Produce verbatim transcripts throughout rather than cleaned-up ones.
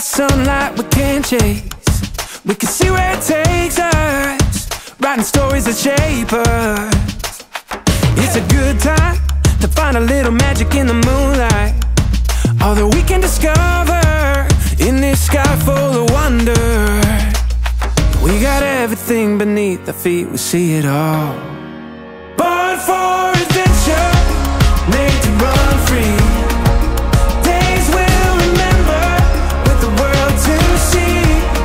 got sunlight we can't chase. We can see where it takes us, writing stories that shape us. It's a good time to find a little magic in the moonlight, all that we can discover in this sky full of wonder. We got everything beneath our feet, we see it all. Born for adventure, made to run free. Days we'll remember, with the world to see.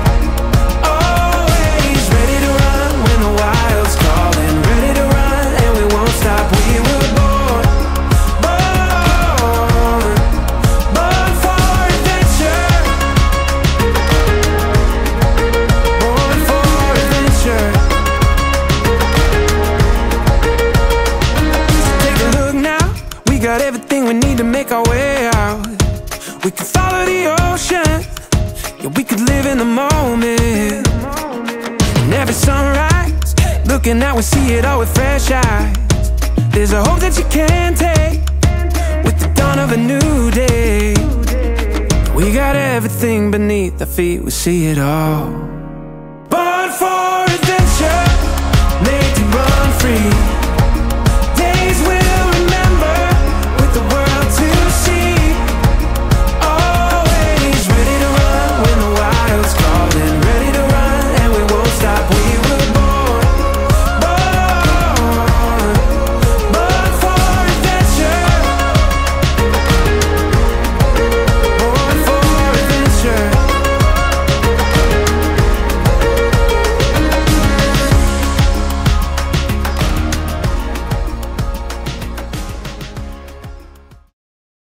Always ready to run when the wild's calling. Ready to run and we won't stop. We were born, born, born for adventure. Born for adventure. Take a look now, we got everything we need to make our way out. We could follow the ocean, yeah, we could live in the moment. And every sunrise, looking out, we see it all with fresh eyes. There's a hope that you can take with the dawn of a new day. We got everything beneath our feet, we see it all.